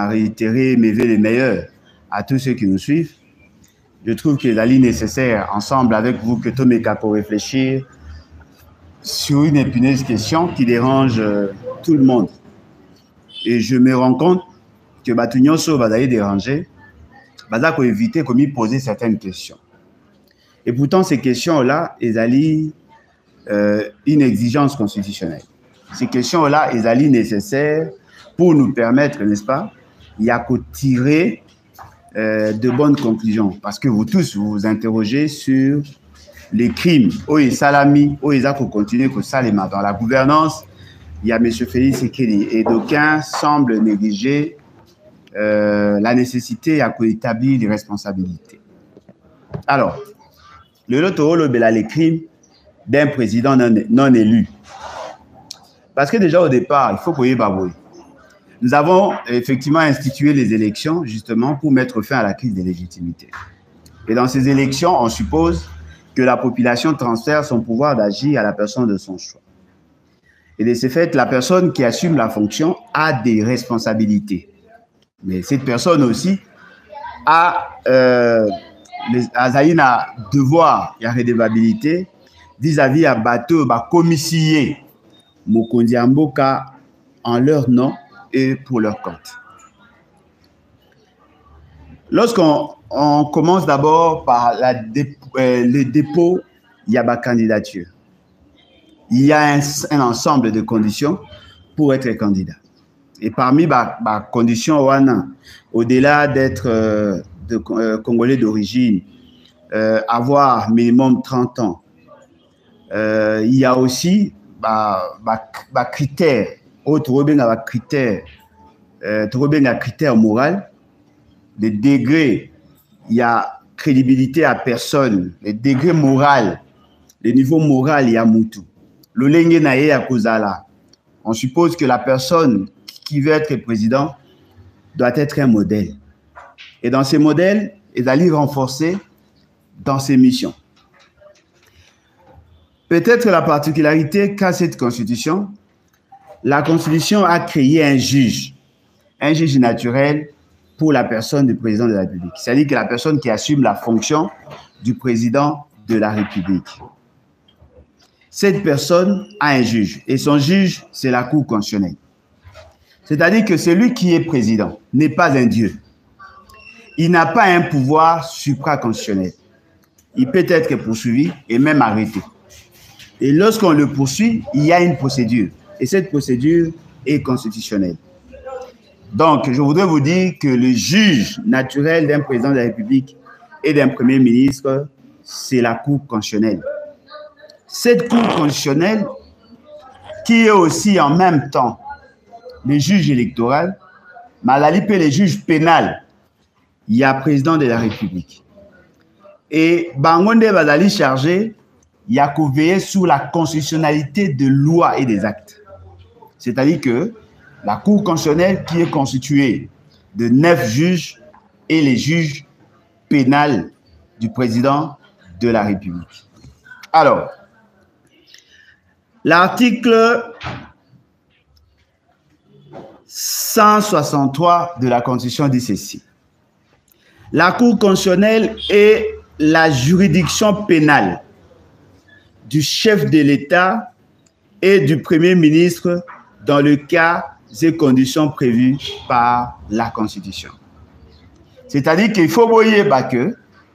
réitérer mes vœux les meilleurs à tous ceux qui nous suivent. Je trouve qu'il est nécessaire, ensemble avec vous, que tout mes cas pour réfléchir sur une épineuse question qui dérange tout le monde. Et je me rends compte que Batugnon va d'aller déranger, va éviter de poser certaines questions. Et pourtant, ces questions-là, elles allient une exigence constitutionnelle. Ces questions-là, elles allient nécessaires pour nous permettre, n'est-ce pas, il y a qu'à tirer de bonnes conclusions. Parce que vous tous, vous vous interrogez sur les crimes. Oui, Salami, oui, ça faut continuer que ça les dans la gouvernance. Il y a M. Félix Sekeli et d'aucuns semblent négliger la nécessité à établir les responsabilités. Alors, le lot rôle les crimes d'un président non élu. Parce que déjà au départ, il faut qu'on y ait. Nous avons effectivement institué les élections justement pour mettre fin à la crise de légitimité. Et dans ces élections, on suppose que la population transfère son pouvoir d'agir à la personne de son choix. Et de ce fait, la personne qui assume la fonction a des responsabilités. Mais cette personne aussi a un devoir et redevabilité vis-à-vis à bateau, commissionner Mokondi Mboka en leur nom et pour leur compte. Lorsqu'on commence d'abord par le dépôt, il y a ma candidature. Il y a un ensemble de conditions pour être candidat. Et parmi les conditions, au-delà d'être Congolais d'origine, avoir minimum 30 ans, il y a aussi critères, autres critères moraux, les degrés, il y a crédibilité à personne, les degrés moraux, le niveau moral, il y a Moutou. On suppose que la personne qui veut être président doit être un modèle. Et dans ces modèles, il va les renforcer dans ses missions. Peut-être la particularité qu'a cette constitution, la constitution a créé un juge naturel pour la personne du président de la République. C'est-à-dire que la personne qui assume la fonction du président de la République. Cette personne a un juge et son juge, c'est la Cour constitutionnelle. C'est-à-dire que celui qui est président n'est pas un dieu. Il n'a pas un pouvoir supraconstitutionnel. Il peut être poursuivi et même arrêté. Et lorsqu'on le poursuit, il y a une procédure. Et cette procédure est constitutionnelle. Donc, je voudrais vous dire que le juge naturel d'un président de la République et d'un premier ministre, c'est la Cour constitutionnelle. Cette Cour constitutionnelle, qui est aussi en même temps le juge électoral, Malalipe le juge pénal, il y a président de la République. Et Bangonde Bazali chargé, il y a qu'à veiller sur la constitutionnalité de lois et des actes. C'est-à-dire que la Cour constitutionnelle qui est constituée de 9 juges et les juges pénals du président de la République. Alors, l'article 163 de la Constitution dit ceci. La Cour constitutionnelle est la juridiction pénale du chef de l'État et du Premier ministre dans le cas et conditions prévues par la Constitution. C'est-à-dire qu'il faut voir que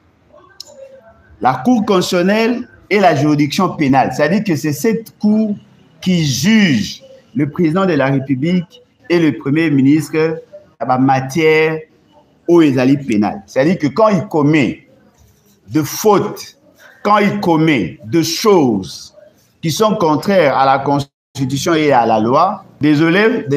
la Cour constitutionnelle est la juridiction pénale. C'est-à-dire que c'est cette Cour qui juge le président de la République et le Premier ministre en matière aux pénale. C'est-à-dire que quand il commet de fautes, quand il commet de choses qui sont contraires à la Constitution et à la loi, désolé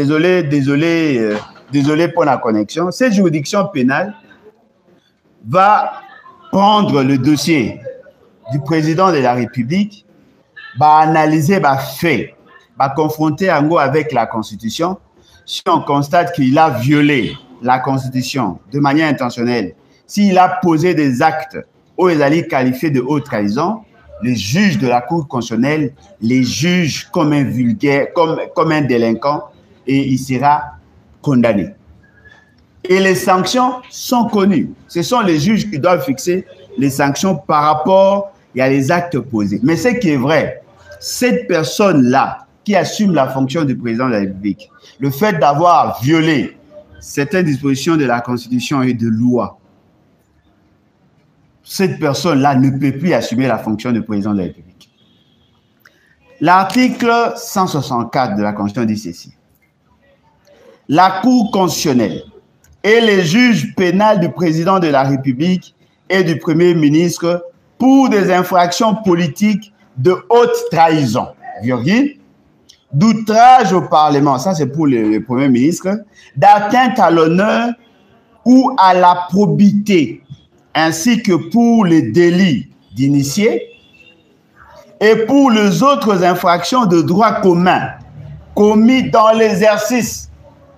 pour la connexion, cette juridiction pénale va prendre le dossier du président de la République, va analyser, va faire, va confronter avec la Constitution. Si on constate qu'il a violé la Constitution de manière intentionnelle, s'il a posé des actes où il allait qualifier de haute trahison, les juges de la Cour constitutionnelle les jugent comme un vulgaire, comme un délinquant, et il sera condamné. Et les sanctions sont connues. Ce sont les juges qui doivent fixer les sanctions par rapport à les actes posés. Mais ce qui est vrai, cette personne-là qui assume la fonction du président de la République, le fait d'avoir violé certaines dispositions de la Constitution et de loi, cette personne-là ne peut plus assumer la fonction de président de la République. L'article 164 de la Constitution dit ceci. La Cour constitutionnelle et les juges pénals du président de la République et du Premier ministre pour des infractions politiques de haute trahison, virgule, d'outrage au Parlement, ça c'est pour le Premier ministre, d'atteinte à l'honneur ou à la probité, ainsi que pour les délits d'initiés et pour les autres infractions de droit commun commis dans l'exercice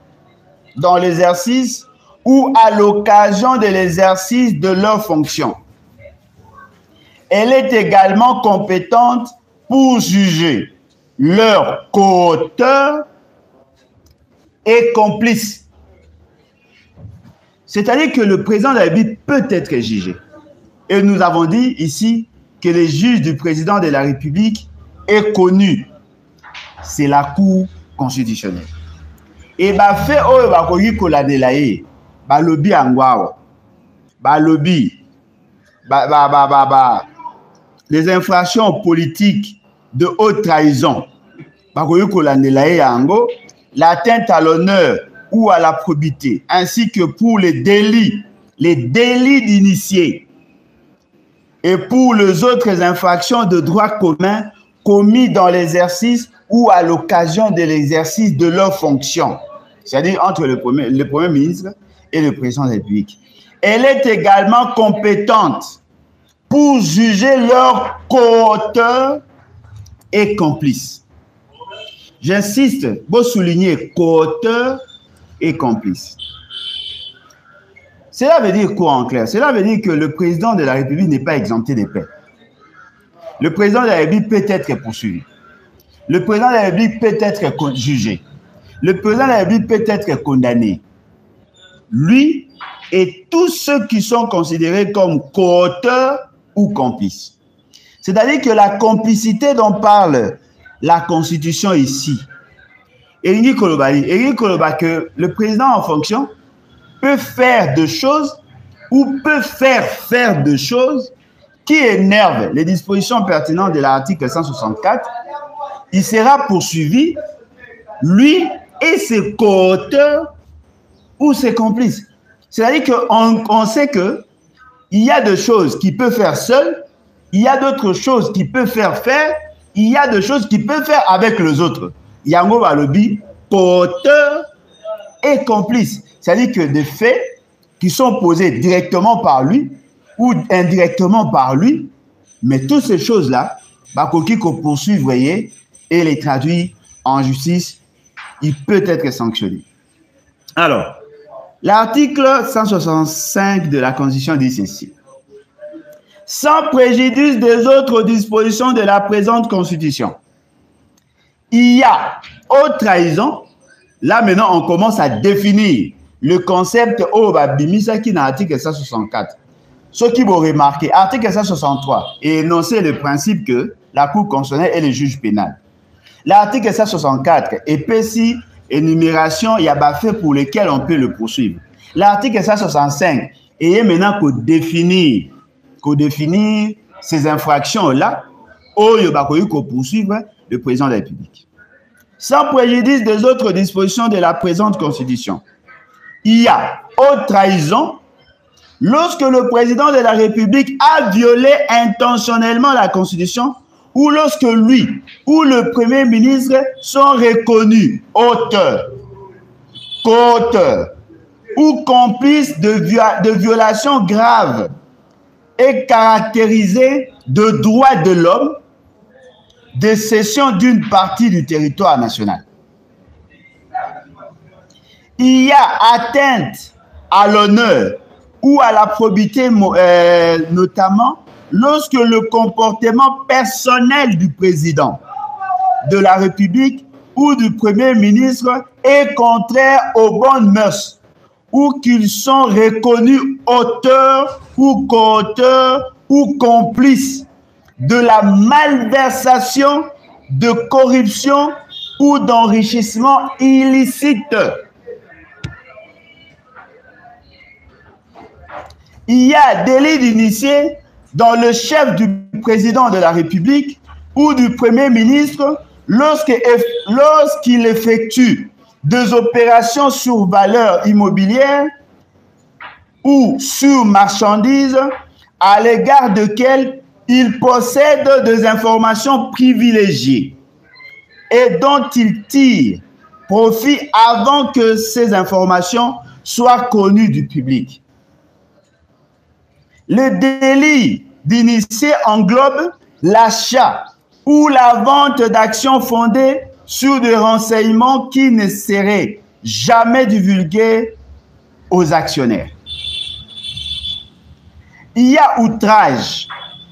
ou à l'occasion de l'exercice de leurs fonctions. Elle est également compétente pour juger leurs co-auteurs et complices. C'est-à-dire que le président de la République peut être jugé. Et nous avons dit ici que les juges du président de la République est connu. C'est la Cour constitutionnelle. Et fait lobby angwao, lobby, les infractions politiques de haute trahison, l'atteinte à l'honneur ou à la probité, ainsi que pour les délits d'initiés et pour les autres infractions de droit commun commis dans l'exercice ou à l'occasion de l'exercice de leurs fonctions, c'est-à-dire entre le Premier ministre et le président de la République. Elle est également compétente pour juger leurs co-auteurs et complices. J'insiste, vous soulignez co-auteurs et complices. Cela veut dire quoi en clair? Cela veut dire que le président de la République n'est pas exempté des peines. Le président de la République peut être poursuivi. Le président de la République peut être jugé. Le président de la République peut être condamné. Lui et tous ceux qui sont considérés comme co-auteurs ou complices. C'est-à-dire que la complicité dont parle la Constitution ici, Eringi Koloba que le président en fonction peut faire de choses ou peut faire de choses qui énervent les dispositions pertinentes de l'article 164, il sera poursuivi, lui et ses co-auteurs ou ses complices. C'est-à-dire qu'on sait qu'il y a des choses qu'il peut faire seul, il y a d'autres choses qu'il peut faire, il y a des choses qu'il peut faire avec les autres. Yango Balobi, co-auteur et complice. C'est-à-dire que des faits qui sont posés directement par lui ou indirectement par lui, mais toutes ces choses-là, Bakoki qu'on poursuit, vous voyez, et les traduit en justice, il peut être sanctionné. Alors, l'article 165 de la Constitution dit ceci. Sans préjudice des autres dispositions de la présente Constitution, il y a haute trahison. Là, maintenant, on commence à définir le concept Bimisa qui est dans l'article 164. Ce qui vont remarquer, article 163 est énoncé le principe que la Cour constitutionnelle est le juge pénal. L'article 164 épaissit énumération, il y a des faits pour lesquels on peut le poursuivre. L'article 165 est maintenant qu'on définit ces infractions-là, qu'on poursuivre le président de la République. Sans préjudice des autres dispositions de la présente Constitution, il y a haute trahison lorsque le président de la République a violé intentionnellement la Constitution ou lorsque lui ou le Premier ministre sont reconnus auteurs, co-auteurs ou complices de violations graves et caractérisées de droits de l'homme, de cession d'une partie du territoire national. Il y a atteinte à l'honneur ou à la probité, notamment lorsque le comportement personnel du président de la République ou du Premier ministre est contraire aux bonnes mœurs ou qu'ils sont reconnus auteurs ou co-auteurs ou complices de la malversation, de corruption ou d'enrichissement illicite. Il y a délit d'initié dans le chef du président de la République ou du Premier ministre lorsqu'il effectue des opérations sur valeur immobilière ou sur marchandises à l'égard desquelles il possède des informations privilégiées et dont il tire profit avant que ces informations soient connues du public. Le délit d'initié englobe l'achat ou la vente d'actions fondées sur des renseignements qui ne seraient jamais divulgués aux actionnaires. Il y a outrage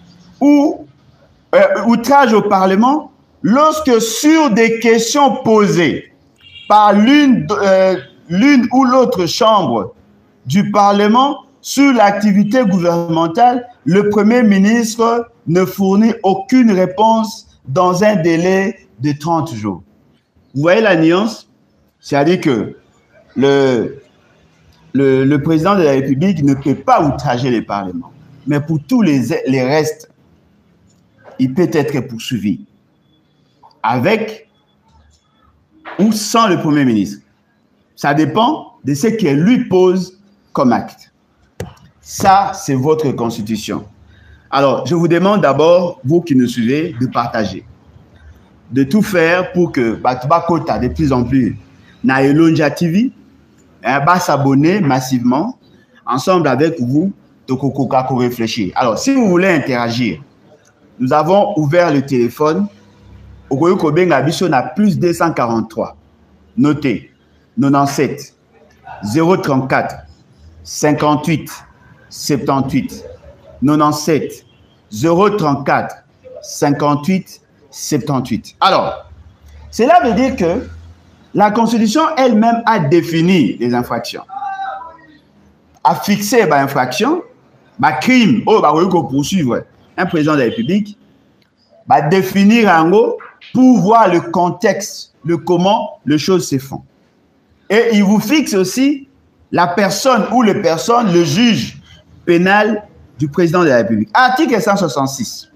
outrage au Parlement lorsque sur des questions posées par l'une ou l'autre chambre du Parlement sur l'activité gouvernementale, le Premier ministre ne fournit aucune réponse dans un délai de 30 jours. Vous voyez la nuance? C'est-à-dire que le président de la République ne peut pas outrager le Parlement. Mais pour tous les restes, il peut être poursuivi avec ou sans le Premier ministre. Ça dépend de ce qu'il lui pose comme acte. Ça, c'est votre constitution. Alors, je vous demande d'abord, vous qui nous suivez, de partager. De tout faire pour que Batouba Kota, de plus en plus, na Elonja TV, s'abonner massivement, ensemble avec vous, de Kokoka pour réfléchir. Alors, si vous voulez interagir, nous avons ouvert le téléphone. Okoyo Kobenga Biso na plus 243. Notez, 97 034 58 78 97 034 58 78. Alors, cela veut dire que la Constitution elle-même a défini les infractions, a fixé les infractions, les crimes, poursuivre un président de la République, définir en gros pour voir le contexte, le comment les choses se font. Et il vous fixe aussi la personne ou les personnes, le juge pénal du président de la République. Article 166.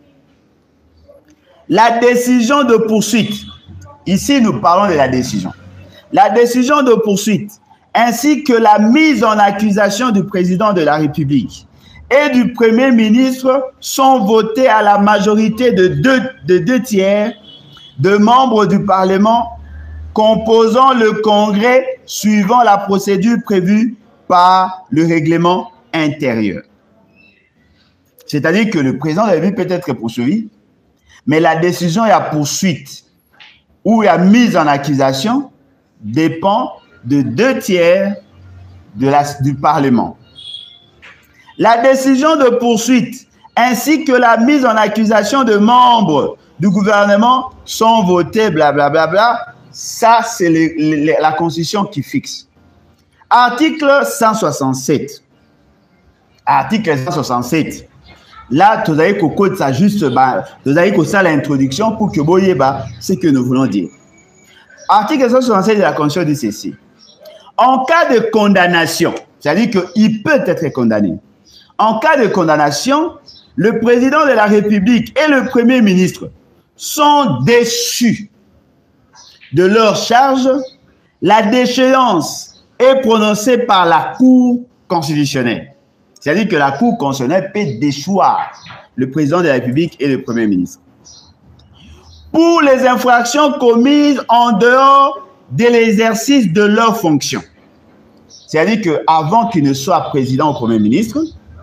La décision de poursuite. Ici, nous parlons de la décision. La décision de poursuite ainsi que la mise en accusation du président de la République et du Premier ministre sont votées à la majorité de deux tiers de membres du Parlement composant le Congrès suivant la procédure prévue par le règlement intérieur. C'est-à-dire que le président de la République peut être poursuivi, mais la décision et la poursuite ou la mise en accusation dépend de 2 tiers du Parlement. La décision de poursuite ainsi que la mise en accusation de membres du gouvernement sont votées, blablabla. Bla, bla, bla. Ça, c'est la Constitution qui fixe. Article 167. Article 167. Là, vous avez que ça juste, vous avez que ça l'introduction pour que vous voyez ce que nous voulons dire. Article 167 de la Constitution dit ceci. En cas de condamnation, c'est-à-dire qu'il peut être condamné. En cas de condamnation, le président de la République et le Premier ministre sont déchus de leur charge. La déchéance est prononcée par la Cour constitutionnelle. C'est-à-dire que la Cour constitutionnelle peut déchoir le président de la République et le Premier ministre. Pour les infractions commises en dehors de l'exercice de leurs fonctions. C'est-à-dire qu'avant qu'il ne soit président ou Premier ministre,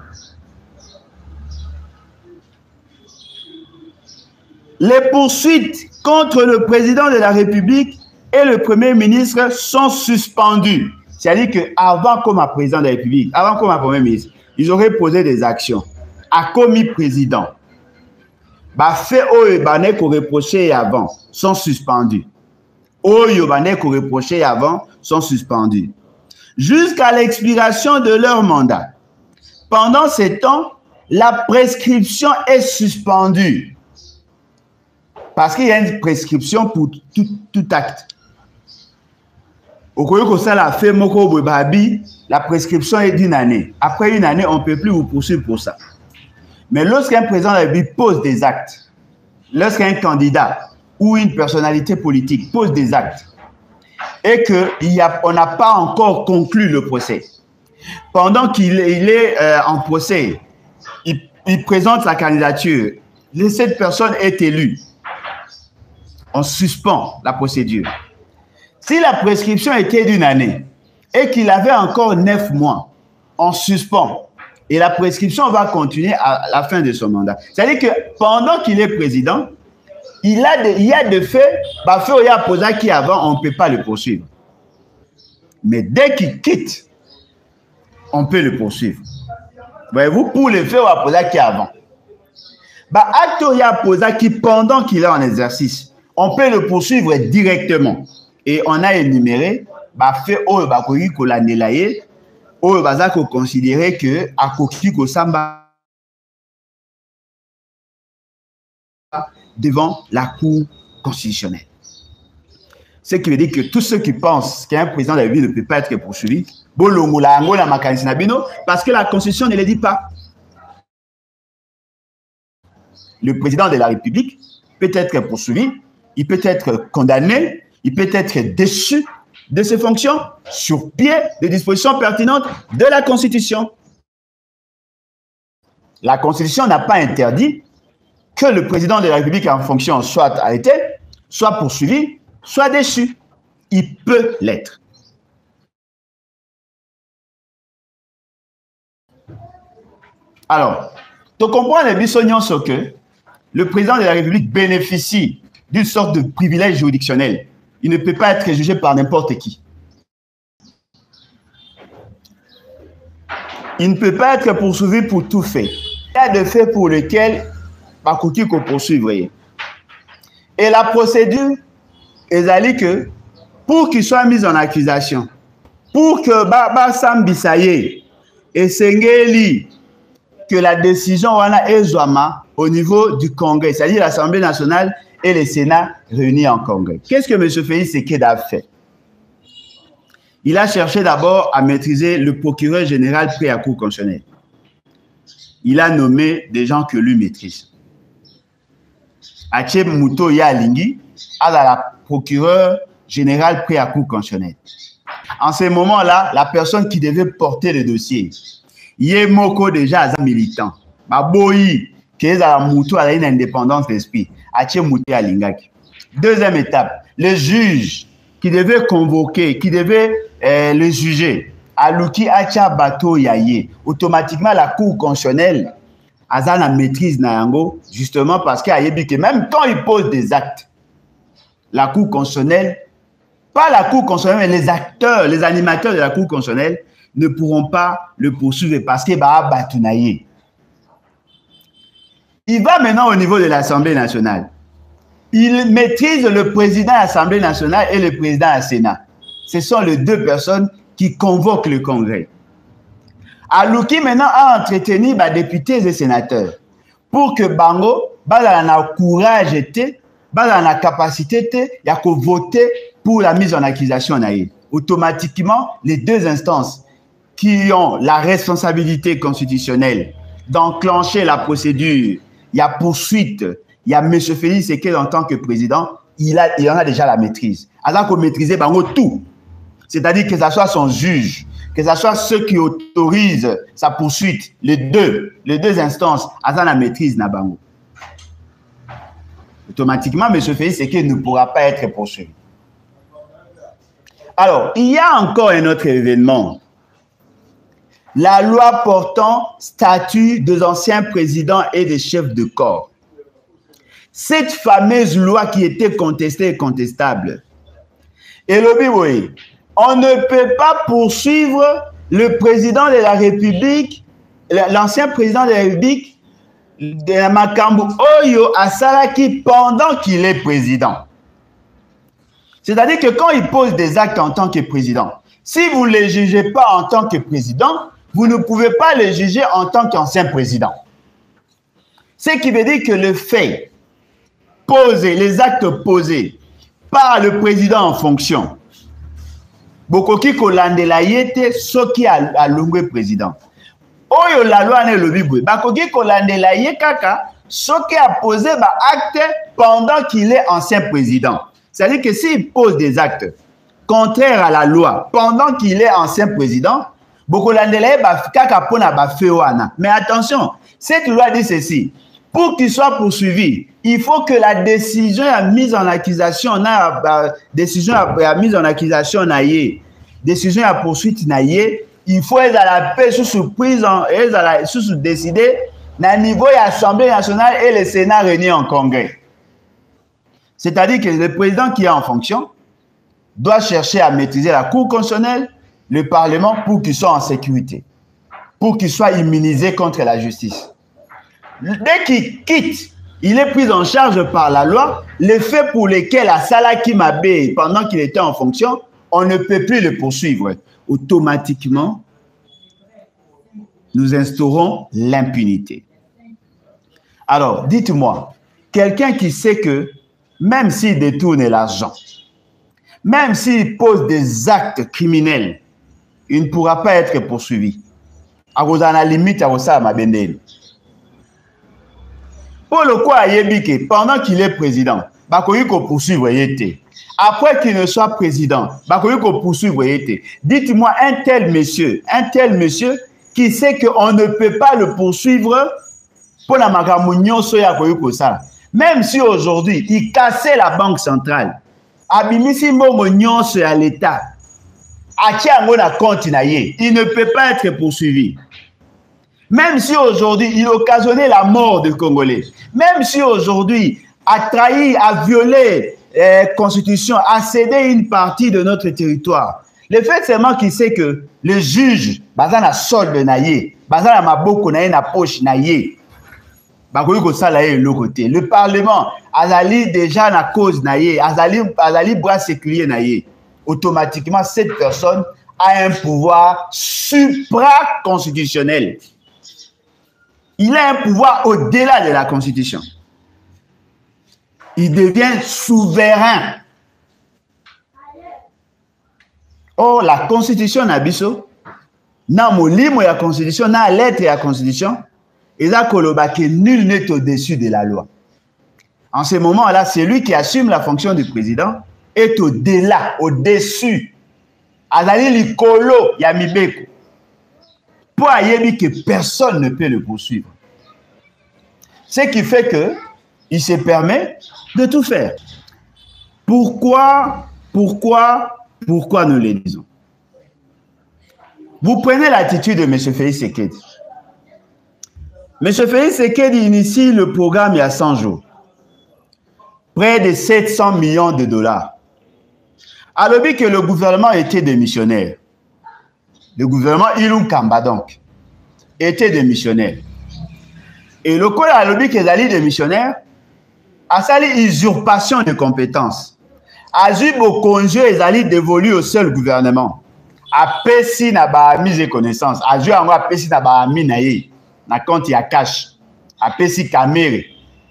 les poursuites contre le président de la République et le Premier ministre sont suspendues. C'est-à-dire qu'avant comme président de la République, avant comme Premier ministre, ils auraient posé des actions à commis président. Fait oyo qu'on reprochait avant sont suspendus. Oyo qu'on reprochait avant sont suspendus. jusqu'à l'expiration de leur mandat. Pendant ce temps, la prescription est suspendue. Parce qu'il y a une prescription pour tout acte. Au la prescription est d'1 année. Après 1 année, on ne peut plus vous poursuivre pour ça. Mais lorsqu'un président de la République pose des actes, lorsqu'un candidat ou une personnalité politique pose des actes et qu'on n'a pas encore conclu le procès, pendant qu'il est en procès, il présente sa candidature, cette personne est élue, on suspend la procédure. Si la prescription était d'1 année et qu'il avait encore 9 mois, on suspend. Et la prescription va continuer à la fin de son mandat. C'est-à-dire que pendant qu'il est président, il y a de faits, qui avant, on ne peut pas le poursuivre. Mais dès qu'il quitte, on peut le poursuivre. Voyez-vous, pour le fait qui avant. Acte qui pendant qu'il est en exercice, on peut le poursuivre directement. Et on a énuméré, fait considérer que à Kokiko Samba devant la Cour constitutionnelle. Ce qui veut dire que tous ceux qui pensent qu'un président de la République ne peut pas être poursuivi, parce que la Constitution ne le dit pas. Le président de la République peut être poursuivi, il peut être condamné, il peut être déchu de ses fonctions sur pied des dispositions pertinentes de la Constitution. La Constitution n'a pas interdit que le président de la République en fonction soit arrêté, soit poursuivi, soit déchu. Il peut l'être. Alors, tu comprends les bisognos que le président de la République bénéficie d'une sorte de privilège juridictionnel. Il ne peut pas être jugé par n'importe qui. Il ne peut pas être poursuivi pour tout fait. Il y a des faits pour lesquels Bakoki qu'on poursuivre. Et la procédure est que pour qu'il soit mis en accusation, pour que Sam Bissaye et Sengeli, que la décision wana ezwama au niveau du Congrès, c'est-à-dire l'Assemblée nationale et le Sénat réunis en Congrès. Qu'est-ce que M. Félix Sekeda a fait? Il a cherché d'abord à maîtriser le procureur général près à la Cour constitutionnelle. Il a nommé des gens que lui maîtrise. Ache Mouto Yalingi a la procureur général près à la Cour constitutionnelle. En ce moment-là, la personne qui devait porter le dossier, Yemoko déjà un militant. Baboyi, qui est à la Mouto à une indépendance d'esprit. Deuxième étape, le juge qui devait convoquer, qui devait le juger, Aluki Acha Bato Yaye, automatiquement la Cour constitutionnelle a la maîtrise Nayango, justement parce qu'il y a que même quand il pose des actes, la Cour constitutionnelle, pas la Cour constitutionnelle, mais les acteurs, les animateurs de la Cour constitutionnelle ne pourront pas le poursuivre parce qu'il va Batounaye. Il va maintenant au niveau de l'Assemblée nationale. Il maîtrise le président de l'Assemblée nationale et le président du Sénat. Ce sont les deux personnes qui convoquent le Congrès. Aluki maintenant a entretenu les députés et sénateurs pour que Bango ait le courage et la capacité de voter pour la mise en accusation. Automatiquement, les deux instances qui ont la responsabilité constitutionnelle d'enclencher la procédure, il y a poursuite, il y a M. Félix Sekeda en tant que président, il en a déjà la maîtrise. Alors qu'on maîtrise tout. C'est-à-dire que ce soit son juge, que ce soit ceux qui autorisent sa poursuite, les deux instances, à la maîtrise na bango. Automatiquement, M. Félix Sekeda ne pourra pas être poursuivi. Alors, il y a encore un autre événement. La loi portant statut des anciens présidents et des chefs de corps. Cette fameuse loi qui était contestée et contestable. Et on ne peut pas poursuivre le président de la République, l'ancien président de la République, de Makambu Oyo Asalaki pendant qu'il est président. C'est-à-dire que quand il pose des actes en tant que président, Si vous ne les jugez pas en tant que président, vous ne pouvez pas les juger en tant qu'ancien président. Ce qui veut dire que le fait posé, les actes posés par le président en fonction, bokoki kolandela yete soki alongwe président. Oyo la loi ne le bibwe, bakoki kolandela ye kaka soki a posé ba acte pendant qu'il est ancien président. C'est-à-dire que s'il pose des actes contraires à la loi pendant qu'il est ancien président, bokolandela ye ba kaka pona ba fewana. Mais attention, cette loi dit ceci. Pour qu'il soit poursuivi, il faut que la décision à mise en accusation, décision à mise en accusation décision à poursuite il faut être à la paix sous surprise, sous décider à niveau de l'Assemblée nationale et le Sénat réunis en congrès. C'est-à-dire que le président qui est en fonction doit chercher à maîtriser la Cour constitutionnelle, le Parlement pour qu'ils soient en sécurité, pour qu'ils soient immunisés contre la justice. Dès qu'il quitte, il est pris en charge par la loi. Les faits pour lesquels à Salaki Mabé, pendant qu'il était en fonction, on ne peut plus le poursuivre. Automatiquement, nous instaurons l'impunité. Alors, dites-moi, quelqu'un qui sait que même s'il détourne l'argent, même s'il pose des actes criminels, il ne pourra pas être poursuivi. À cause de la limite, à cause de ma bendelle. Pour le quoi, pendant qu'il est président, il faut poursuivre. Après qu'il ne soit président, il faut poursuivre. Dites-moi un tel monsieur qui sait qu'on ne peut pas le poursuivre pour la magamunion soya ça. Même si aujourd'hui, il cassait la banque centrale, abimisi momunion à l'État, il ne peut pas être poursuivi. Même si aujourd'hui, il occasionnait la mort des Congolais, même si aujourd'hui, a trahi, a violé la Constitution, a cédé une partie de notre territoire, le fait seulement qu'il sait que le juge, bazana solde naïe, bazana maboko naïe na poche naïe, le Parlement, azali déjà na cause naïe, azali bras séculier naïe, automatiquement, cette personne a un pouvoir supra-constitutionnel. Il a un pouvoir au-delà de la Constitution. Il devient souverain. Or, la Constitution n'abisso, na molimo ya Constitution, na lettre ya Constitution, et là, nul n'est au-dessus de la loi. En ce moment-là, celui qui assume la fonction du président est au-delà, au-dessus. Azali likolo ya mibeko. Pour ayebi que personne ne peut le poursuivre. Ce qui fait que il se permet de tout faire. Pourquoi nous le disons? Vous prenez l'attitude de M. Félix Tshisekedi. M. Félix Tshisekedi initie le programme il y a 100 jours. Près de 700 millions de dollars. Alors que le gouvernement était démissionnaire. Le gouvernement Ilou Kamba donc était démissionnaire. Et le col a lobby que les démissionnaires a sali usurpation de compétences. A eu au congé et ali dévolu au seul gouvernement. A pesi na ba mise de connaissance. A eu a pesi na ba ami na ye. Na compte ya cash. A pesi caméra.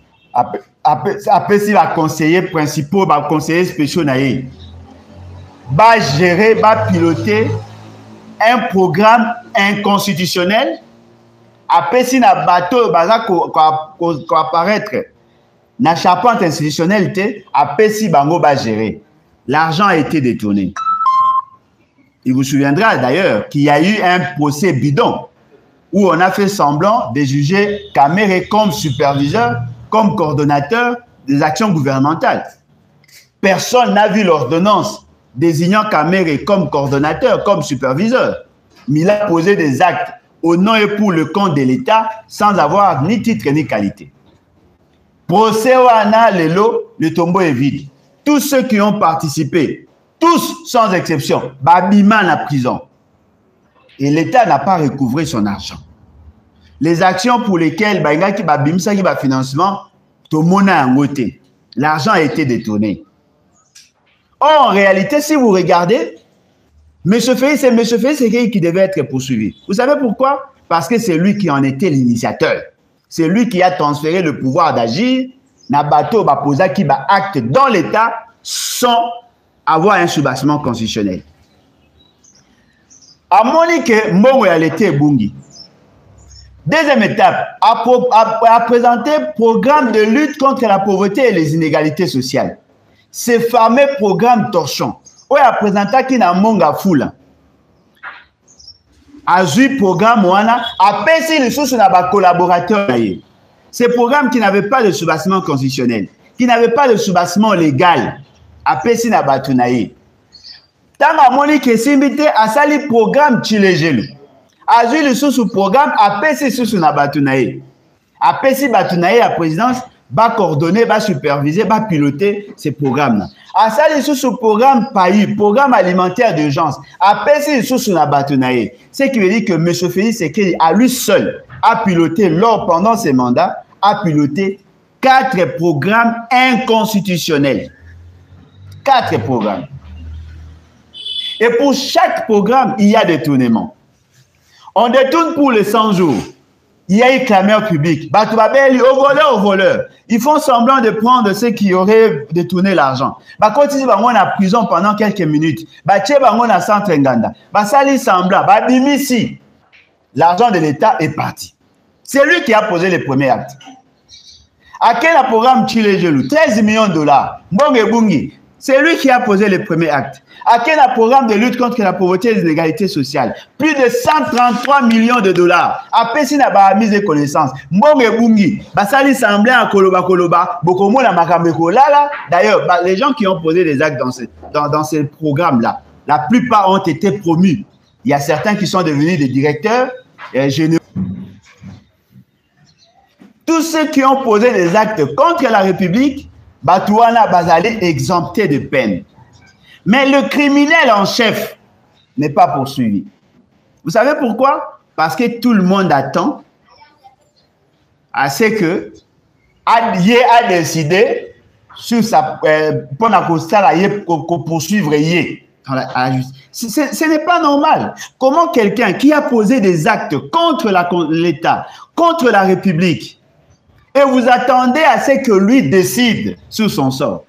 A pesi la conseiller principal, ba conseiller spécial na ye. Ba gérer, ba piloter un programme inconstitutionnel. Apesi na bateau baza ko apparaître na charpente institutionnelle apesi bango ba gérer. L'argent a été détourné. Il vous souviendra d'ailleurs qu'il y a eu un procès bidon où on a fait semblant de juger Kamere comme superviseur, comme coordonnateur des actions gouvernementales. Personne n'a vu l'ordonnance désignant Kamere comme coordonnateur, comme superviseur. Mais il a posé des actes au nom et pour le compte de l'État sans avoir ni titre ni qualité. Procès Wana Lelo, le tombeau est vide. Tous ceux qui ont participé, tous sans exception, babima en prison. Et l'État n'a pas recouvré son argent. Les actions pour lesquelles Baingaki babimsa qui va financement, tout le monde a un côté. L'argent a été détourné. Or, en réalité, si vous regardez, Monsieur Félix Tshisekedi qui devait être poursuivi. Vous savez pourquoi? Parce que c'est lui qui en était l'initiateur. C'est lui qui a transféré le pouvoir d'agir na bateau baposa qui ba acte dans l'État sans avoir un soubassement constitutionnel. À Monique Mbongo ya l'été Bungi. Deuxième étape, a présenté programme de lutte contre la pauvreté et les inégalités sociales. Ce fameux programme torchon. Où a présenté qui na monga foula. A joué programme wana a payé les sources na ba collaborateurs. Ce programme qui n'avait pas de soubassement constitutionnel, qui n'avait pas de soubassement légal, a payé na batunaye. Tanga Monique Simbité a sali programme Chilejelu. A joué le sous-programme a payé sous na batunaye. A payé batunaye à présidence. Va coordonner, va superviser, va piloter ces programmes-là. À ça, les sous-programmes PAI, programme alimentaire d'urgence, à passer sous la bâtonnaille. Ce qui veut dire que M. Félix Tshisekedi, à lui seul, a piloté, pendant ses mandats, a piloté 4 programmes inconstitutionnels. 4 programmes. Et pour chaque programme, il y a détournement. On détourne pour les 100 jours. Il y a une clameur publique. Au voleur. Ils font semblant de prendre ceux qui auraient détourné l'argent. Quand ils vont en prison pendant quelques minutes, à centre Nganda. Sali semblant, bimisi. L'argent de l'État est parti. C'est lui qui a posé les premiers actes. À quel programme Chilejelu? 13 millions de dollars. Mbonge Bungi. C'est lui qui a posé les premiers actes. À quel programme de lutte contre la pauvreté et les inégalités sociales? Plus de 133 millions de dollars. Après, si n'a pas mise de connaissance. Mbonge Bungi. Basali semblait à Koloba. Bokomo la Makambeko. Là. D'ailleurs, les gens qui ont posé des actes dans ces programmes-là, la plupart ont été promus. Il y a certains qui sont devenus des directeurs généraux. Tous ceux qui ont posé des actes contre la République, Batouana Bazali exempté de peine. Mais le criminel en chef n'est pas poursuivi. Vous savez pourquoi? Parce que tout le monde attend à ce que Yé a décidé sur sa pour poursuivre Yé. Ce n'est pas normal. Comment quelqu'un qui a posé des actes contre l'État, contre la République, et vous attendez à ce que lui décide sur son sort?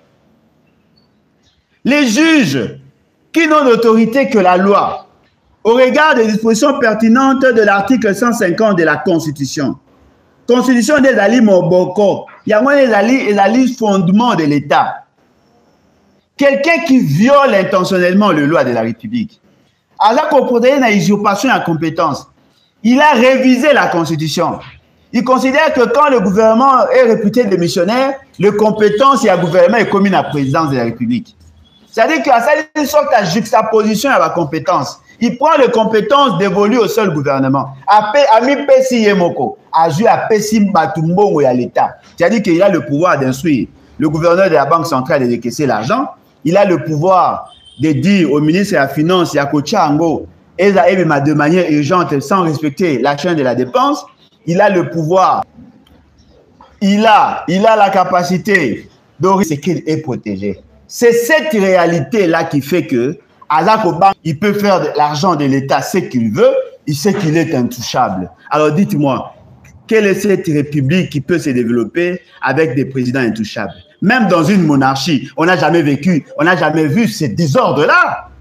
Les juges qui n'ont d'autorité que la loi, au regard des dispositions pertinentes de l'article 150 de la Constitution. Constitution des alliés Moboko, il y a les alliés fondements de l'État. Quelqu'un qui viole intentionnellement les lois de la République, alors qu'on produit une usurpation à compétence, il a révisé la Constitution. Il considère que quand le gouvernement est réputé démissionnaire, les compétences et le gouvernement est commis à la présidence de la République. C'est-à-dire qu'à une sorte de juxtaposition à la compétence. Il prend les compétences dévolues au seul gouvernement. Ami Pessi Yemoko, a joué à Pessi Batumbongo et à l'État. C'est-à-dire qu'il a le pouvoir d'instruire le gouverneur de la Banque centrale de décaisser l'argent. Il a le pouvoir de dire au ministre de la Finance, Yakocha Ango, de manière urgente, sans respecter la chaîne de la dépense. Il a le pouvoir. Il a la capacité de ce qu'il est protégé. C'est cette réalité-là qui fait que Azakoban, il peut faire de l'argent de l'État ce qu'il veut, il sait qu'il est intouchable. Alors dites-moi, quelle est cette république qui peut se développer avec des présidents intouchables? Même dans une monarchie, on n'a jamais vécu, on n'a jamais vu ces désordres-là.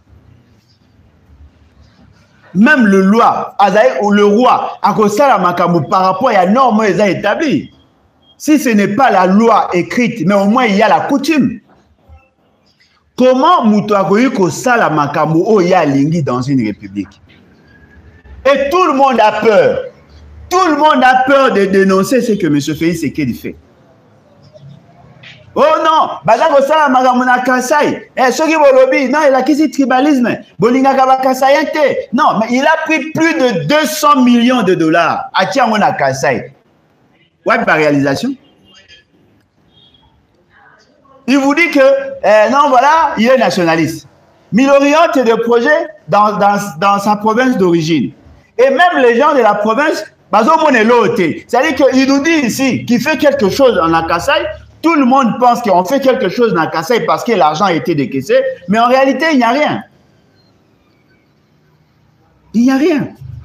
Même le roi, à cause de la Makamou, par rapport à la norme établie. Si ce n'est pas la loi écrite, mais au moins il y a la coutume. Comment Moutouakoyi Kosala Makamou Oya Lingi dans une république? Et tout le monde a peur. Tout le monde a peur de dénoncer ce que M. Félix Tshisekedi fait. Oh non, Bazako Sala Makamuna Kasai. Soki Bolobi, non, il a quitté le tribalisme. Bolinga Kabakasayente. Non, mais il a pris plus de 200 millions de dollars à Tiamona Kasai. Ouais, par réalisation. Il vous dit que, non, voilà, il est nationaliste. Mais il oriente des projets dans sa province d'origine. Et même les gens de la province, c'est-à-dire qu'il nous dit ici qu'il fait quelque chose en Akassai. Tout le monde pense qu'on fait quelque chose en Akassai parce que l'argent a été décaissé. Mais en réalité, il n'y a rien. Il n'y a rien.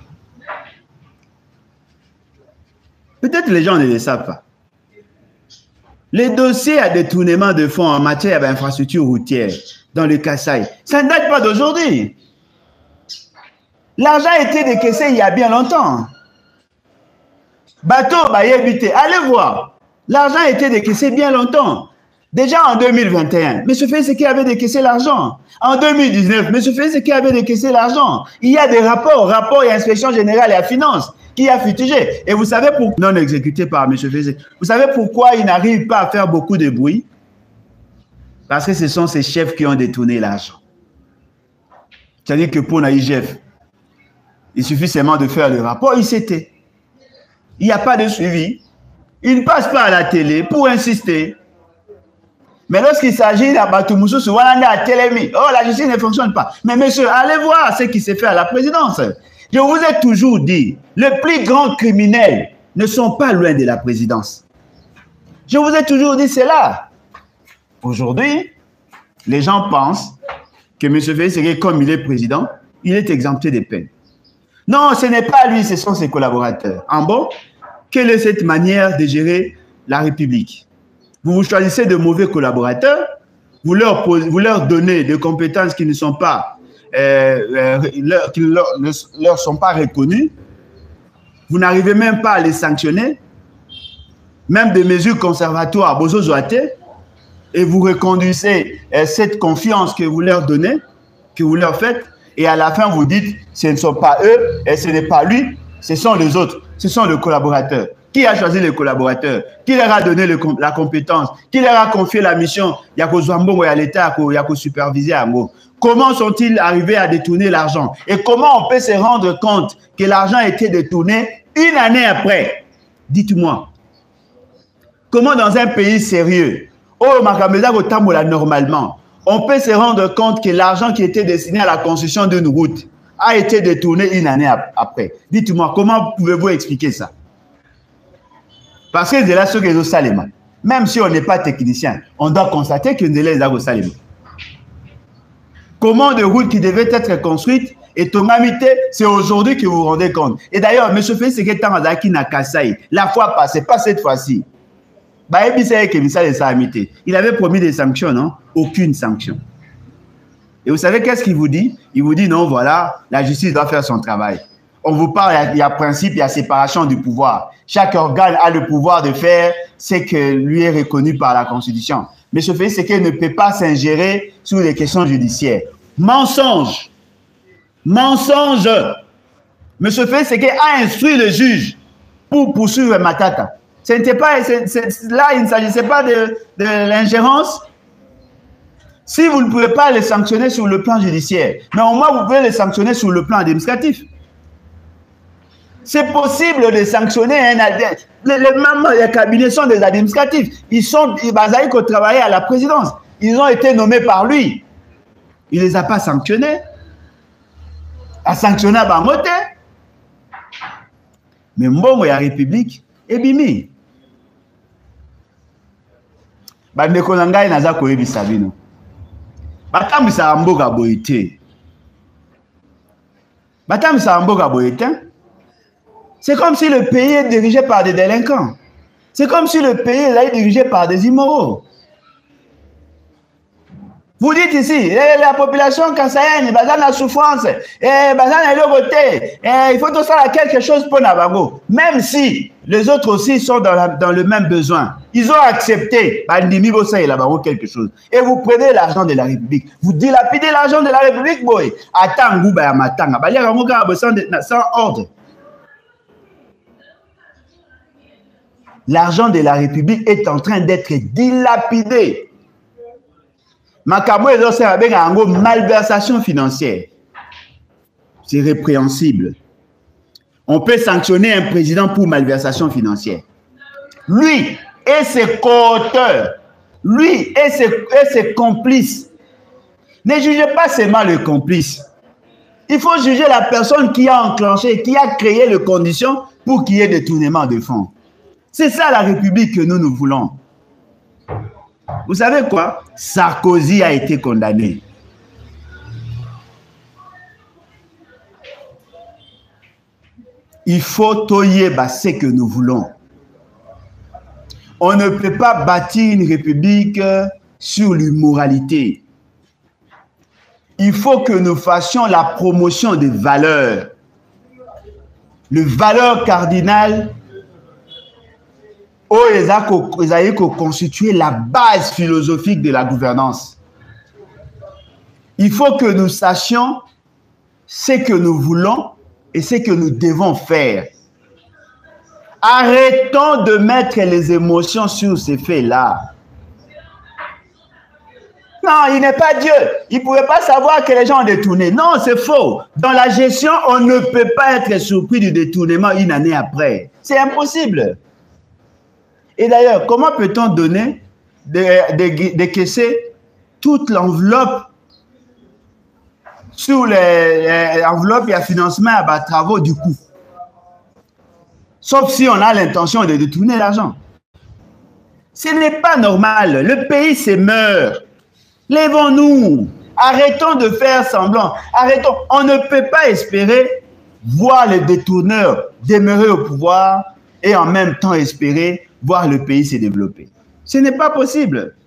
Peut-être les gens ne le savent pas. Les dossiers à détournement de fonds en matière d'infrastructure routière dans le Kasaï, ça ne date pas d'aujourd'hui. L'argent a été décaissé il y a bien longtemps. Bateau, allez voir. L'argent a été décaissé bien longtemps. Déjà en 2021, M. Fesseke avait décaissé l'argent. En 2019, M. Fesseke avait décaissé l'argent. Il y a des rapports et inspection générale et à finance qui a futigé. Et vous savez pourquoi non exécuté par M. Fesseke. Vous savez pourquoi il n'arrive pas à faire beaucoup de bruit? Parce que ce sont ces chefs qui ont détourné l'argent. C'est-à-dire que pour l'IGF, il suffit seulement de faire le rapport, il s'était. Il n'y a pas de suivi. Il ne passe pas à la télé pour insister. Mais lorsqu'il s'agit d'Abatumoussou, souvent on est à Télémi. Oh, la justice ne fonctionne pas. Mais monsieur, allez voir ce qui s'est fait à la présidence. Je vous ai toujours dit, les plus grands criminels ne sont pas loin de la présidence. Je vous ai toujours dit cela. Aujourd'hui, les gens pensent que M. Fesseke, comme il est président, il est exempté des peines. Non, ce n'est pas lui, ce sont ses collaborateurs. En bon, quelle est cette manière de gérer la République? Vous choisissez de mauvais collaborateurs, vous leur donnez des compétences qui ne sont pas, leur sont pas reconnues. Vous n'arrivez même pas à les sanctionner, même des mesures conservatoires, et vous reconduisez cette confiance que vous leur donnez, que vous leur faites, et à la fin vous dites, ce ne sont pas eux, et ce n'est pas lui, ce sont les autres, ce sont les collaborateurs. Qui a choisi les collaborateurs? Qui leur a donné la compétence? Qui leur a confié la mission? Il y a à l'État, il y a superviser à Ngo. Comment sont-ils arrivés à détourner l'argent? Et comment on peut se rendre compte que l'argent a été détourné une année après? Dites-moi. Comment dans un pays sérieux, normalement, on peut se rendre compte que l'argent qui était destiné à la construction d'une route a été détourné une année après? Dites-moi, comment pouvez-vous expliquer ça? Parce que de là, ce que nous salons, même si on n'est pas technicien, on doit constater que nous sommes salés. Comment de routes qui devaient être construites et Tomamité, c'est aujourd'hui que vous vous rendez compte. Et d'ailleurs, M. Fesseke Tamazaki na Kasaï, la fois passée, pas cette fois-ci, il avait promis des sanctions, non? Aucune sanction. Et vous savez qu'est-ce qu'il vous dit? Il vous dit non, voilà, la justice doit faire son travail. On vous parle, il y a principe, il y a séparation du pouvoir. Chaque organe a le pouvoir de faire ce que lui est reconnu par la Constitution. Mais ce fait, c'est qu'il ne peut pas s'ingérer sur les questions judiciaires. Mensonge. Mensonge. Mais ce fait, c'est qu'il a instruit le juge pour poursuivre Matata. Ce n'était pas, là, il ne s'agissait pas de l'ingérence. Si vous ne pouvez pas les sanctionner sur le plan judiciaire, mais au moins vous pouvez les sanctionner sur le plan administratif. C'est possible de sanctionner un adversaire. Les cabinets sont des administratifs. Ils travaillent à la présidence. Ils ont été nommés par lui. Il ne les a pas sanctionnés. A sanctionné à Bamote. Mais Mbongo ya République est bimi. Bandeko nangai naza koyebisa bino. Batambisa mboka boyete. Batambisa mboka boyete. C'est comme si le pays est dirigé par des délinquants. C'est comme si le pays est dirigé par des immoraux. Vous dites ici, la population kasaïenne, la souffrance, il faut tout ça quelque chose pour Nabago. Même si les autres aussi sont dans le même besoin. Ils ont accepté quelque chose. Et vous prenez l'argent de la République. Vous dilapidez l'argent de la République, boy. Attends, sans ordre. L'argent de la République est en train d'être dilapidé. Makabo est aussi avec une malversation financière. C'est répréhensible. On peut sanctionner un président pour malversation financière. Lui et ses co-auteurs, lui et ses complices. Ne jugez pas seulement le complice. Il faut juger la personne qui a enclenché, qui a créé les conditions pour qu'il y ait détournement de fonds. C'est ça la République que nous voulons. Vous savez quoi? Sarkozy a été condamné. Il faut toyeba ce que nous voulons. On ne peut pas bâtir une république sur l'immoralité. Il faut que nous fassions la promotion des valeurs. Les valeurs cardinales constituer la base philosophique de la gouvernance. Il faut que nous sachions ce que nous voulons et ce que nous devons faire. Arrêtons de mettre les émotions sur ces faits-là. Non, il n'est pas Dieu. Il ne pouvait pas savoir que les gens ont détourné. Non, c'est faux. Dans la gestion, on ne peut pas être surpris du détournement une année après. C'est impossible. Et d'ailleurs, comment peut-on donner, décaisser toute l'enveloppe sur l'enveloppe et le financement à travaux du coup? Sauf si on a l'intention de détourner l'argent. Ce n'est pas normal. Le pays se meurt. Lèvons-nous. Arrêtons de faire semblant. Arrêtons. On ne peut pas espérer voir les détourneurs demeurer au pouvoir et en même temps espérer voir le pays se développer. Ce n'est pas possible.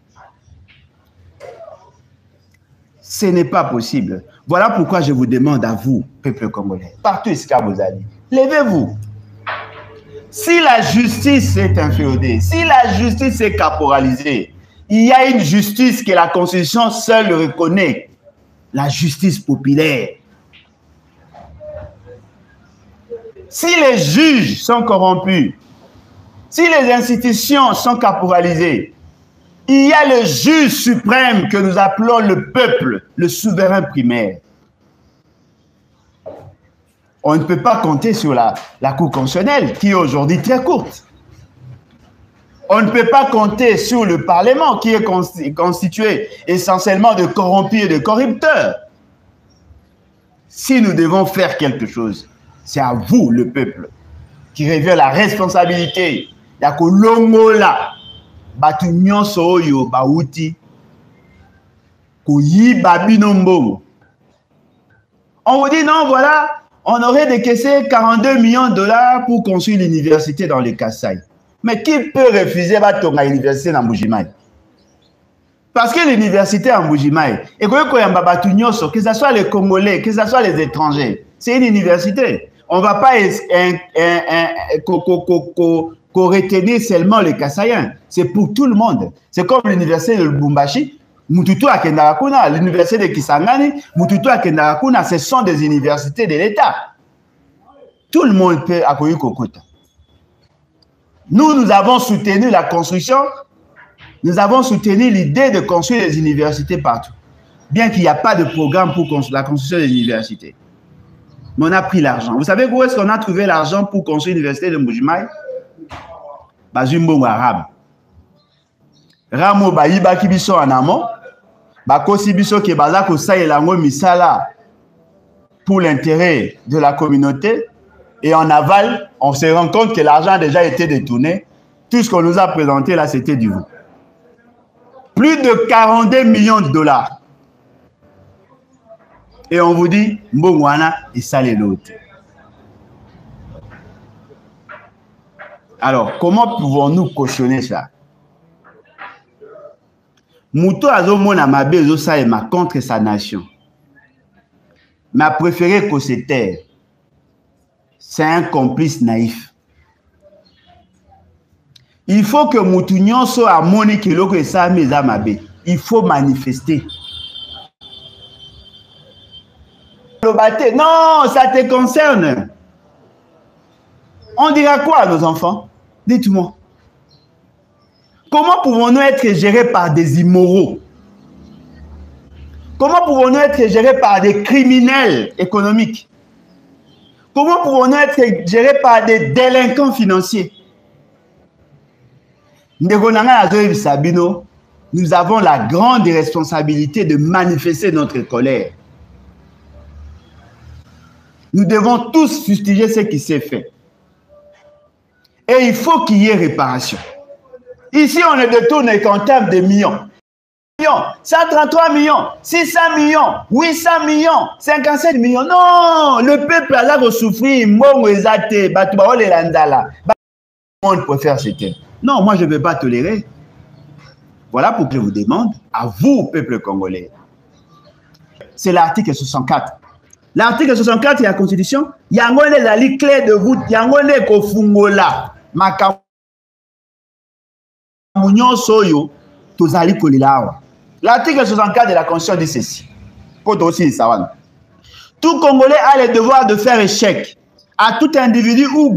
Ce n'est pas possible. Voilà pourquoi je vous demande à vous, peuple congolais, partout où vous allez, levez-vous. Si la justice est inféodée, si la justice est caporalisée, il y a une justice que la Constitution seule reconnaît, la justice populaire. Si les juges sont corrompus, si les institutions sont caporalisées, il y a le juge suprême que nous appelons le peuple, le souverain primaire. On ne peut pas compter sur la Cour constitutionnelle qui est aujourd'hui très courte. On ne peut pas compter sur le Parlement qui est constitué essentiellement de corrompus et de corrupteurs. Si nous devons faire quelque chose, c'est à vous, le peuple, qui revient la responsabilité. On vous dit non, voilà, on aurait décaissé 42 millions de dollars pour construire l'université dans le Kasaï. Mais qui peut refuser l'université dans Mbujimaï? Parce que l'université en Mbujimaï, que ce soit les Congolais, que ce soit les étrangers, c'est une université. On ne va pas retenir seulement les Kassaïens. C'est pour tout le monde. C'est comme l'université de Lubumbashi, Mututu à Kendarakuna, l'université de Kisangani, Mututu à Kendarakuna, ce sont des universités de l'État. Tout le monde peut accueillir Kokota. Nous avons soutenu la construction, nous avons soutenu l'idée de construire des universités partout. Bien qu'il n'y a pas de programme pour la construction des universités. Mais on a pris l'argent. Vous savez où est-ce qu'on a trouvé l'argent pour construire l'université de Mbujimaï? Bazumbongo arabe. Ramo bayiba kibiso en amont. Bakosi biso ke bazako sa elango misala pour l'intérêt de la communauté. Et en aval, on se rend compte que l'argent a déjà été détourné. Tout ce qu'on nous a présenté là, c'était du vous. Plus de 42 millions de dollars. Et on vous dit, Mbongwana et salé l'autre. Alors, comment pouvons-nous cautionner ça? Mouto azomona mabe ezosa ema contre sa nation. Mais a préféré que se taire. C'est un complice naïf. Il faut que Moutou nyonso amoni kiloko esa meza mabe. Il faut manifester. Non, ça te concerne. On dira quoi à nos enfants? Dites-moi. Comment pouvons-nous être gérés par des immoraux? Comment pouvons-nous être gérés par des criminels économiques? Comment pouvons-nous être gérés par des délinquants financiers? Nous avons la grande responsabilité de manifester notre colère. Nous devons tous fustiger ce qui s'est fait. Et il faut qu'il y ait réparation. Ici, on ne détourne qu'en termes de millions. millions, 133 millions, 600 millions, 800 millions, 57 millions. Non, le peuple a souffrir. Le monde préfère ce thème. Non, moi je ne vais pas tolérer. Voilà pourquoi je vous demande, à vous, peuple congolais. C'est l'article 64. L'article 64 de la Constitution, il y a une clé de voûte, il y a une kofungola. L'article 64 de la Constitution dit ceci. Tout Congolais a le devoir de faire échec à tout individu ou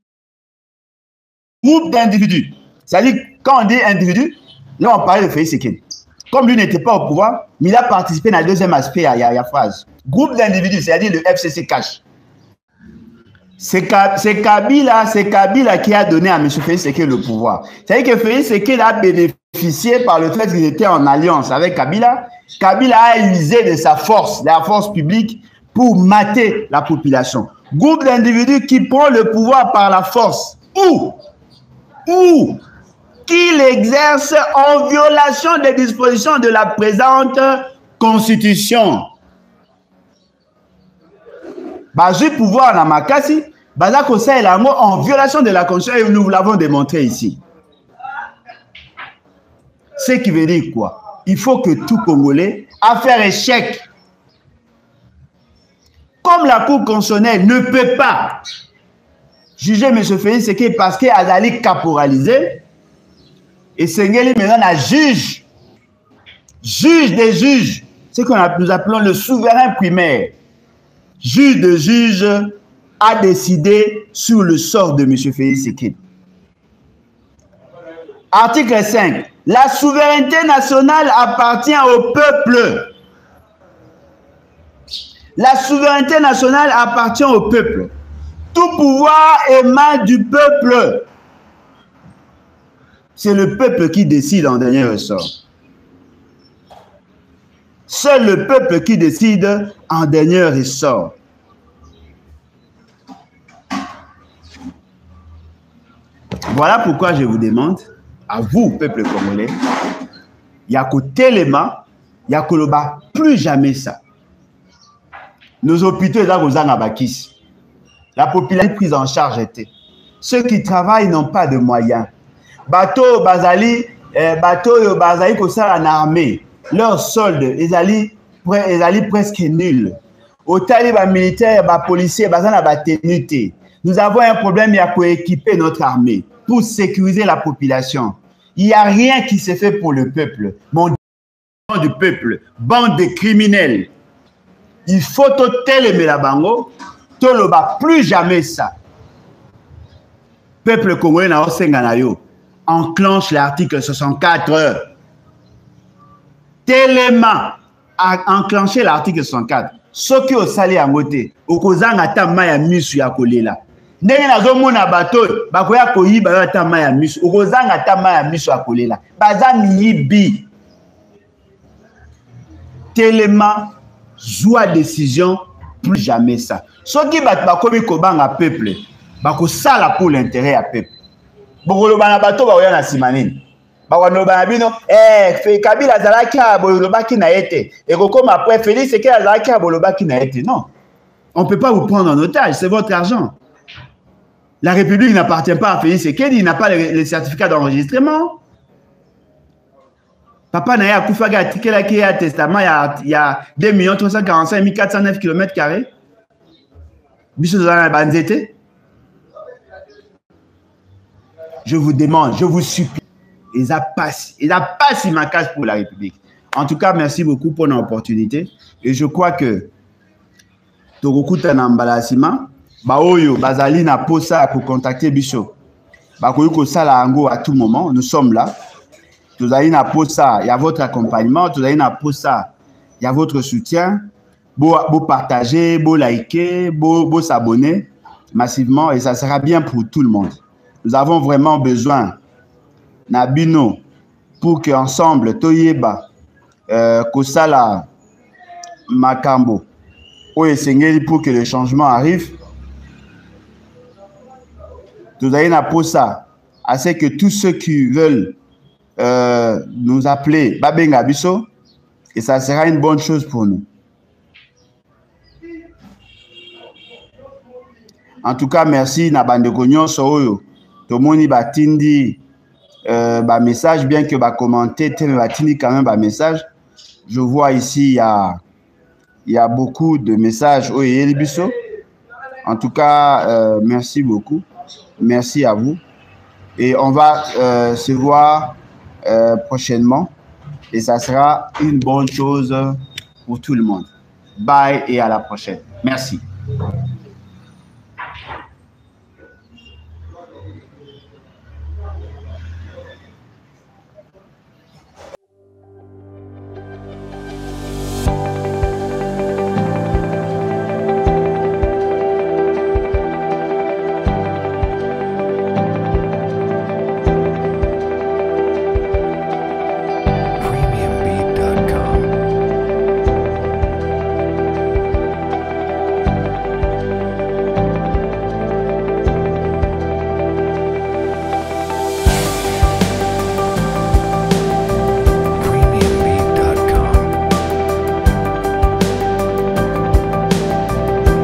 groupe d'individus. C'est-à-dire, quand on dit individu, là on parlait de Félix Tshisekedi. Comme lui n'était pas au pouvoir, mais il a participé dans le deuxième aspect, il y a phrase. Groupe d'individus, c'est-à-dire le FCC cash. C'est Kabila qui a donné à M. Félix Tshisekedi le pouvoir. C'est-à-dire que Félix Tshisekedi a bénéficié par le fait qu'il était en alliance avec Kabila. Kabila a usé de sa force, de la force publique, pour mater la population. Groupe d'individus qui prend le pouvoir par la force. Ou qu'il exerce en violation des dispositions de la présente Constitution. Bazu pouvoir na makasi, baza conseil l'amour en violation de la Constitution et nous l'avons démontré ici. Ce qui veut dire quoi? Il faut que tout Congolais a fait échec. Comme la Cour constitutionnelle ne peut pas juger M. Félix Tshisekedi parce qu'il a été caporalisé, et Sengeli maintenant a juge des juges, ce que nous appelons le souverain primaire. Juge de juge a décidé sur le sort de M. Félix Tshisekedi. Article 5. La souveraineté nationale appartient au peuple. La souveraineté nationale appartient au peuple. Tout pouvoir émane du peuple. C'est le peuple qui décide en dernier ressort. Seul le peuple qui décide en dernier ressort. Voilà pourquoi je vous demande, à vous, peuple congolais, il y a qu'au téléma, il y a qu'au loba, plus jamais ça. Nos hôpitaux, là, aux Anabakis. La population prise en charge était. Ceux qui travaillent n'ont pas de moyens. Bateau, Bazali, en armée. Leur solde, ils allaient presque nuls. Au talibans militaires, policiers, nous avons un problème, il y a pour équiper notre armée, pour sécuriser la population. Il n'y a rien qui se fait pour le peuple. Mon du peuple, bande de criminels. Il faut télémer la bango, toloba plus jamais ça. Peuple congolais na osenganayo enclenche l'article 64. Téléma a enclenché l'article 64. Ce qui au sali à moté, au kozanga ta maya misu ya kolela. Ndenge nazomona bato bakoya koyiba ta maya misu, au kozanga ta maya misu ya kolela. Baza miyibi. Téléma joua décision, plus jamais ça. Ce qui bat bakomi kobanga peuple, bako sala pour l'intérêt à peuple. Bokolo bana bato ba oya na simanini. Bakano bana bino Kabila zalaki a bolobaki na ete. Et comme après Félix c'est que zalaki a bolobaki na ete. Non. On ne peut pas vous prendre en otage, c'est votre argent. La République n'appartient pas à Félix Tshisekedi, il n'a pas le certificat d'enregistrement. Papa Naya Koufaga a tiqué là qui a testament, il y a 2 345 409 km². Biso Zana Banzete. Je vous demande, je vous supplie, ils a passé ma case pour la République. En tout cas, merci beaucoup pour l'opportunité. Et je crois que Togokuta Nambalasima, Baoyo, Bazali na posa pour contacter Biso. Bakoyuko Sala Ango à tout moment, nous sommes là. Vous avez une posa, il y a votre accompagnement, vous avez une posa, il y a votre soutien. Beau partager, beau liker, beau s'abonner massivement et ça sera bien pour tout le monde. Nous avons vraiment besoin Nabino pour qu'ensemble Toyeba Kosala Makambo Oyesengeli pour que le changement arrive. Vous avez une posa à ce que tous ceux qui veulent nous appeler Babenga Biso et ça sera une bonne chose pour nous. En tout cas, merci Nabande Konyon Soyo. Tomoni Batindi message, bien que commenter, Batindi quand même message. Je vois ici, il y a beaucoup de messages au Biso. En tout cas, merci beaucoup. Merci à vous. Et on va se voir prochainement. Et ça sera une bonne chose pour tout le monde. Bye et à la prochaine. Merci.